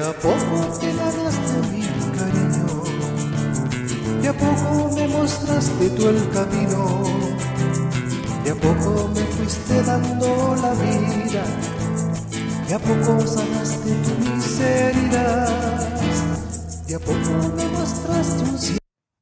a poco te ganaste mi cariño, de a poco me mostraste tú el camino, de a poco me fuiste dando la vida, de a poco sanaste tu miseria, de a poco me mostraste un cielo.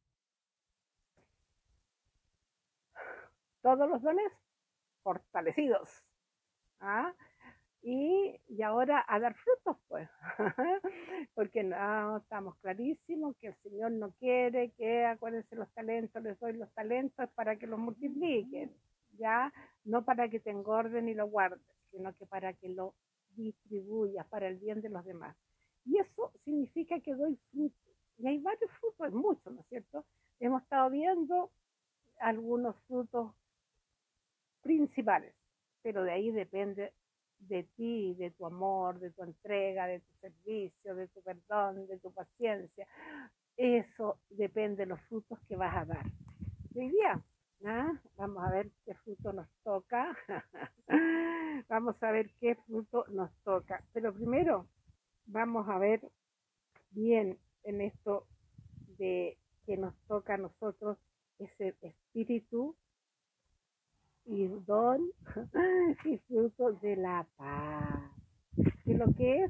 Todos los dones fortalecidos. ¿Ah? Y ahora a dar frutos, pues, porque no, estamos clarísimos que el Señor no quiere que, acuérdense, los talentos, les doy los talentos para que los multipliquen, ya, no para que te engorden y lo guardes, sino que para que lo distribuyas para el bien de los demás. Y eso significa que doy frutos, y hay varios frutos, muchos, ¿no es cierto? Hemos estado viendo algunos frutos principales, pero de ahí depende de ti, de tu amor, de tu entrega, de tu servicio, de tu perdón, de tu paciencia. Eso depende de los frutos que vas a dar. Hoy día, ¿ah? Vamos a ver qué fruto nos toca. Vamos a ver qué fruto nos toca. Pero primero vamos a ver bien en esto de que nos toca a nosotros ese espíritu y don y fruto de la paz. ¿Y lo que es?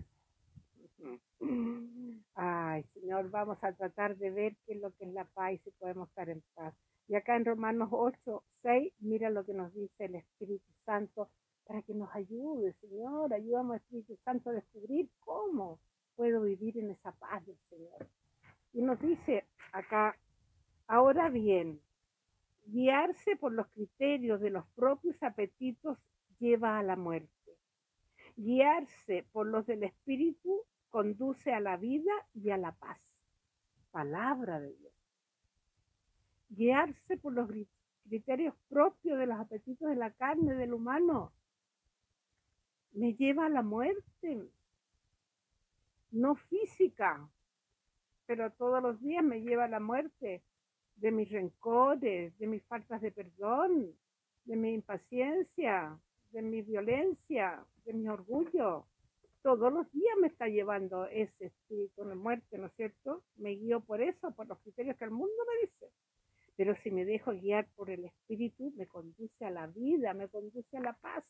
Ay, Señor, vamos a tratar de ver qué es lo que es la paz y si podemos estar en paz. Y acá en Romanos 8:6, mira lo que nos dice el Espíritu Santo para que nos ayude, Señor. Ayúdame, Espíritu Santo, a descubrir cómo puedo vivir en esa paz del Señor. Y nos dice acá, ahora bien, guiarse por los criterios de los propios apetitos lleva a la muerte. Guiarse por los del Espíritu conduce a la vida y a la paz. Palabra de Dios. Guiarse por los criterios propios de los apetitos de la carne, del humano, me lleva a la muerte. No física, pero todos los días me lleva a la muerte de mis rencores, de mis faltas de perdón, de mi impaciencia, de mi violencia, de mi orgullo. Todos los días me está llevando ese espíritu de muerte, ¿no es cierto? Me guío por eso, por los criterios que el mundo me dice. Pero si me dejo guiar por el espíritu, me conduce a la vida, me conduce a la paz.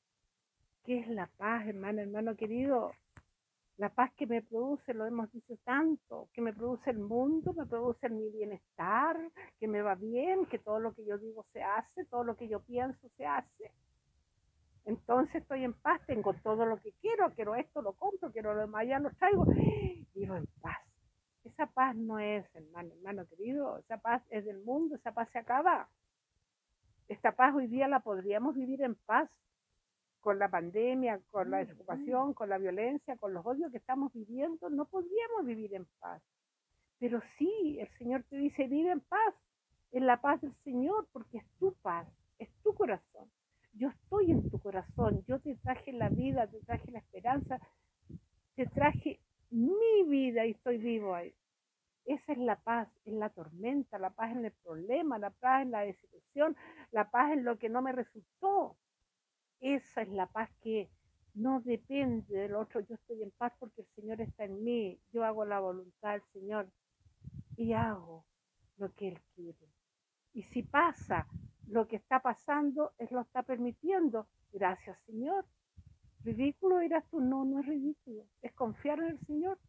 ¿Qué es la paz, hermano, hermano querido? La paz que me produce, lo hemos dicho tanto, que me produce el mundo, me produce mi bienestar, que me va bien, que todo lo que yo digo se hace, todo lo que yo pienso se hace. Entonces estoy en paz, tengo todo lo que quiero esto, lo compro, quiero lo demás, ya lo traigo, vivo en paz. Esa paz no es, hermano, hermano querido, esa paz es del mundo, esa paz se acaba. Esta paz hoy día la podríamos vivir en paz con la pandemia, con la desocupación, con la violencia, con los odios que estamos viviendo, no podríamos vivir en paz. Pero sí, el Señor te dice, vive en paz, en la paz del Señor, porque es tu paz, es tu corazón. Yo estoy en tu corazón, yo te traje la vida, te traje la esperanza, te traje mi vida y estoy vivo ahí. Esa es la paz en la tormenta, la paz en el problema, la paz en la desilusión, la paz en lo que no me resultó. Esa es la paz que no depende del otro. Yo estoy en paz porque el Señor está en mí. Yo hago la voluntad del Señor y hago lo que Él quiere. Y si pasa lo que está pasando, Él lo está permitiendo. Gracias, Señor. ¿Ridículo dirás tú? No, no es ridículo. Es confiar en el Señor.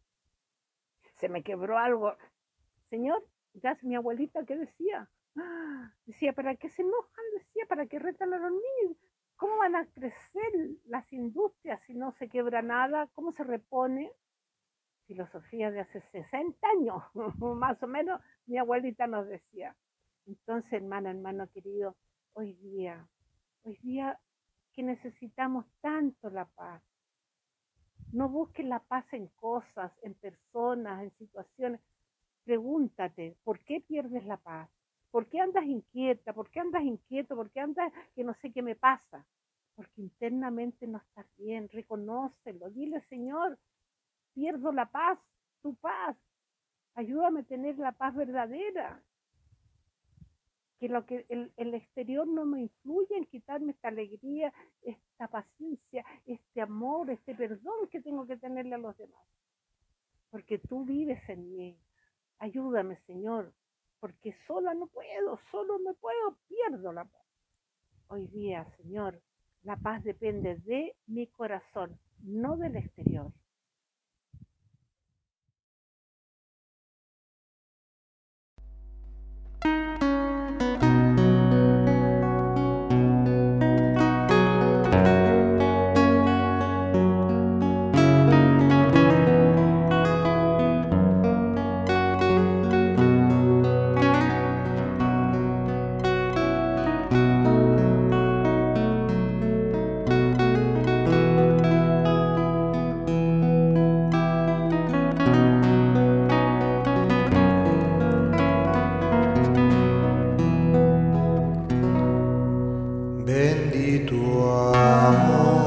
Se me quebró algo. Señor, ya es mi abuelita que decía. Decía, ¿para qué se enojan? Decía, ¿para qué retan a los niños? ¿Cómo van a crecer las industrias si no se quebra nada? ¿Cómo se repone? Filosofía de hace 60 años, más o menos, mi abuelita nos decía. Entonces, hermana, hermano querido, hoy día que necesitamos tanto la paz, no busques la paz en cosas, en personas, en situaciones. Pregúntate, ¿por qué pierdes la paz? ¿Por qué andas inquieta? ¿Por qué andas inquieto? ¿Por qué andas que no sé qué me pasa? Porque internamente no estás bien, reconócelo, dile, Señor, pierdo la paz, tu paz, ayúdame a tener la paz verdadera, que lo que el exterior no me influye en quitarme esta alegría, esta paciencia, este amor, este perdón que tengo que tenerle a los demás. Ayúdame, Señor, porque sola no puedo, solo no puedo, pierdo la paz. Hoy día, Señor, la paz depende de mi corazón, no del exterior. Bendito amor.